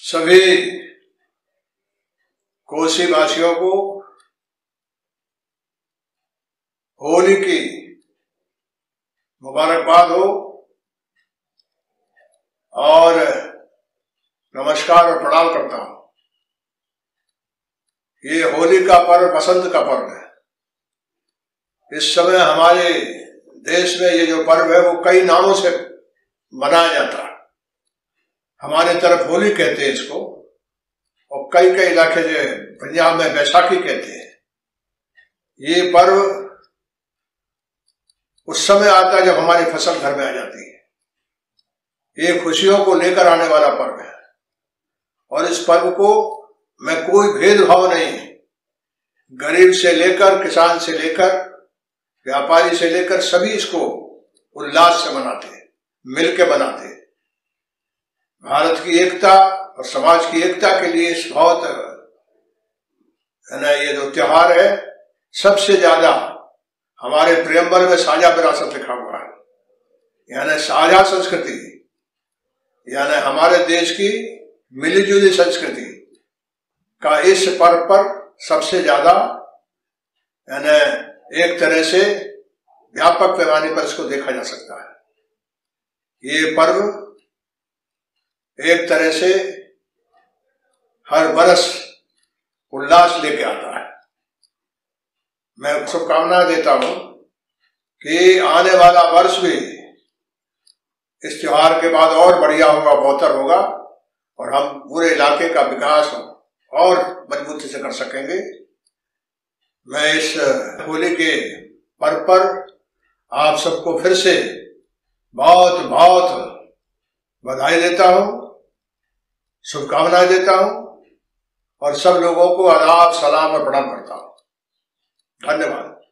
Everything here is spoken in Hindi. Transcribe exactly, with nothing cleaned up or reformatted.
सभी कोसी वासियों को होली की मुबारकबाद हो और नमस्कार और प्रणाम करता हूं। ये होली का पर्व बसंत का पर्व है। इस समय हमारे देश में ये जो पर्व है वो कई नामों से मनाया जाता है। हमारे तरफ होली कहते हैं इसको, और कई कई इलाके जो पंजाब में बैसाखी कहते हैं। ये पर्व उस समय आता है जब हमारी फसल घर में आ जाती है। ये खुशियों को लेकर आने वाला पर्व है और इस पर्व को मैं कोई भेदभाव नहीं, गरीब से लेकर किसान से लेकर व्यापारी से लेकर सभी इसको उल्लास से मनाते हैं, मिलकर मनाते हैं। भारत की एकता और समाज की एकता के लिए इस बहुत है ना ये जो त्योहार है, सबसे ज्यादा हमारे प्रेमबल में साझा विरासत लिखा हुआ है, यानी साझा संस्कृति, यानी हमारे देश की मिलीजुली संस्कृति का इस पर्व पर सबसे ज्यादा यानी एक तरह से व्यापक पैमाने पर इसको देखा जा सकता है। ये पर्व एक तरह से हर बरस उल्लास लेके आता है। मैं शुभकामनाएं देता हूं कि आने वाला वर्ष भी इस त्योहार के बाद और बढ़िया होगा, बेहतर होगा और हम पूरे इलाके का विकास और मजबूती से कर सकेंगे। मैं इस होली के पर्व पर आप सबको फिर से बहुत बहुत बधाई देता हूं, शुभकामनाएं देता हूं और सब लोगों को आदाब, सलाम और प्रणाम करता हूं। धन्यवाद।